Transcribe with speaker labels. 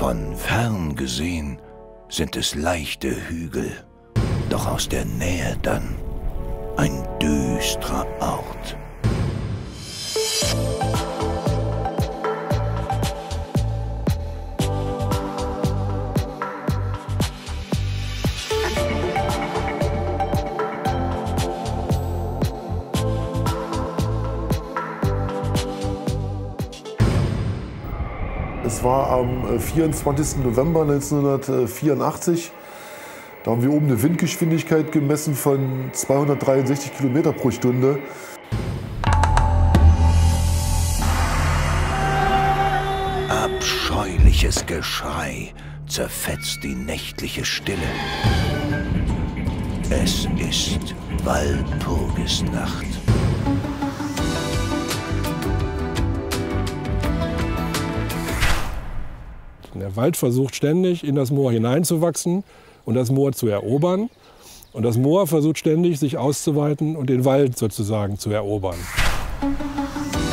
Speaker 1: Von fern gesehen sind es leichte Hügel, doch aus der Nähe dann ein düsterer Ort.
Speaker 2: Es war am 24. November 1984. Da haben wir oben eine Windgeschwindigkeit gemessen von 263 Kilometer pro Stunde.
Speaker 1: Abscheuliches Geschrei zerfetzt die nächtliche Stille. Es ist Walpurgisnacht.
Speaker 3: Der Wald versucht ständig, in das Moor hineinzuwachsen und das Moor zu erobern. Und das Moor versucht ständig, sich auszuweiten und den Wald sozusagen zu erobern.